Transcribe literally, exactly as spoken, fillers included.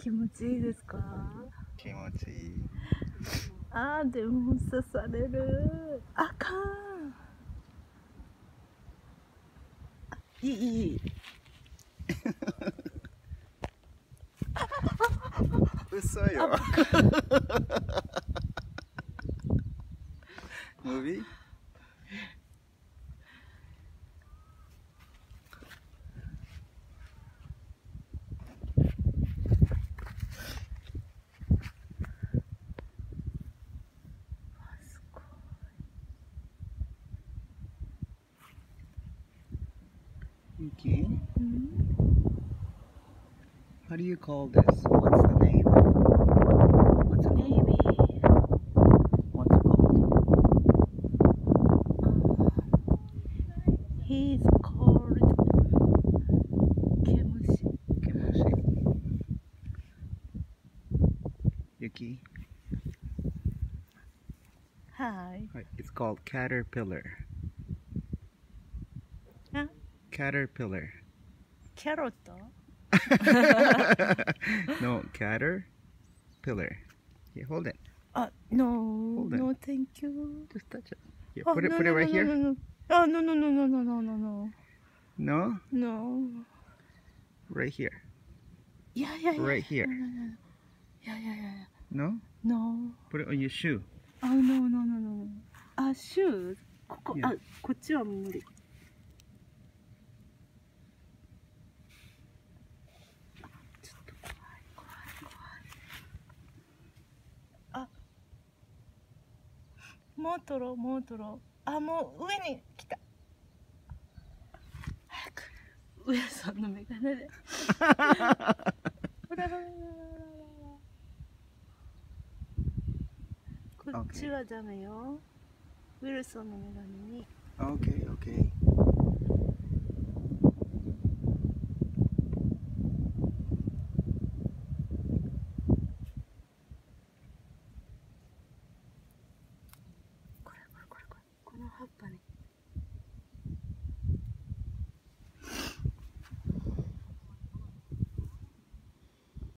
気持ちいいですか？ 気持ちいい。 あーでも刺される。あかん。いいいい。 嘘よ。ムービー？Yuki? How do you call this? What's the name? What's it called? Maybe. What's it called? He's called Kemushi. Kemushi. Yuki? Hi. It's called caterpillar. Huh? Caterpillar. Carrot? No, caterpillar. Here, hold it. Uh, no, Hold it. no, thank you. Just touch it. Here, Oh, put it, no, put it no, right no, here. no, no, no. Oh, no, no, no, no, no, no, no, no. No? No. Right here. Yeah, yeah, yeah. Right here. No, no, no. Yeah, yeah, yeah. No? No. Put it on your shoe. Oh, no, no, no, no, no. あ、シューズここ、 Yeah. あ、こっちは無理。ちょっと怖い、怖い、怖い。あ、もう取ろう、もう取ろう。あ、もう上に来た。早く。上さんのメガネで。ほらほらほらほらほら。こっちはダメよ。ウィルソンのメガネに。 Okay, okay.